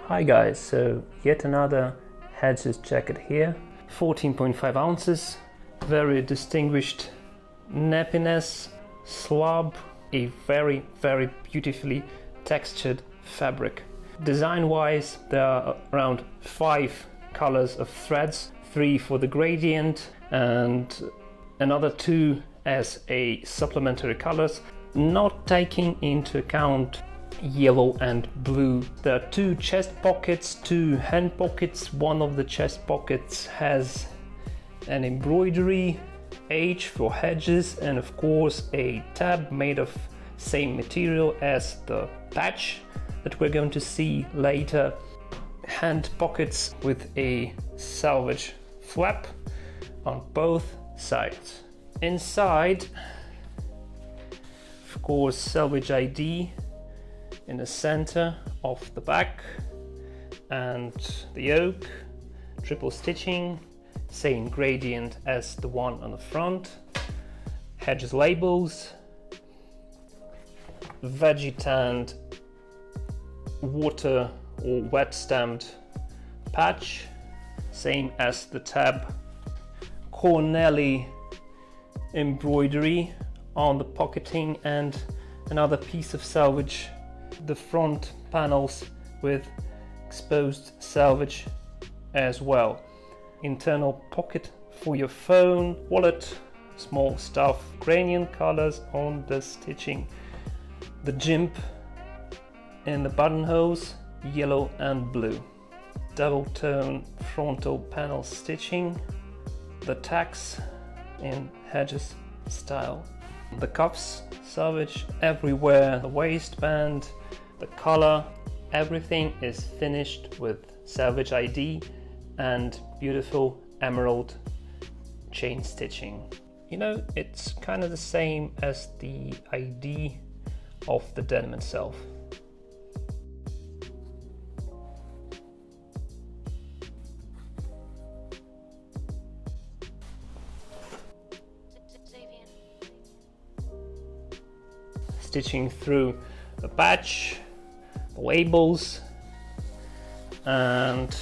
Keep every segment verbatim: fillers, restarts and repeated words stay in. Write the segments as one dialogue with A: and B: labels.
A: Hi guys, so yet another Headges jacket here, fourteen point five ounces, very distinguished nappiness, slub, a very very beautifully textured fabric. Design wise there are around five colors of threads, three for the gradient and another two as a supplementary colors, not taking into account yellow and blue. There are two chest pockets, two hand pockets. One of the chest pockets has an embroidery H for Headges and of course a tab made of same material as the patch that we're going to see later. Hand pockets with a Selvedge flap on both sides. Inside, of course, Selvedge I D in the center of the back and the yoke, triple stitching, same gradient as the one on the front, Headges labels, veggie tanned water or wet stamped patch, same as the tab, Cornelli embroidery on the pocketing and another piece of Selvedge, the front panels with exposed Selvedge as well. Internal pocket for your phone, wallet, small stuff, gradient colors on the stitching, the jimp in the buttonholes, yellow and blue, double tone frontal panel stitching, the tags in Headges style, the cuffs Selvedge everywhere, the waistband, the collar, everything is finished with Selvedge I D and beautiful emerald chain stitching. You know, it's kind of the same as the I D of the denim itself. Stitching through the patch, the labels, and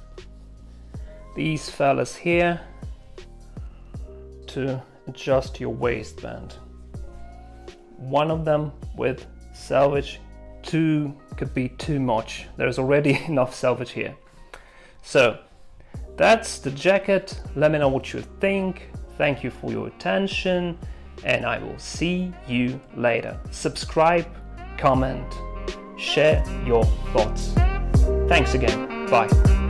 A: these fellas here to adjust your waistband. One of them with Selvedge, two could be too much. There's already enough Selvedge here. So that's the jacket. Let me know what you think. Thank you for your attention and I will see you later. Subscribe, comment, share your thoughts. Thanks again. Bye.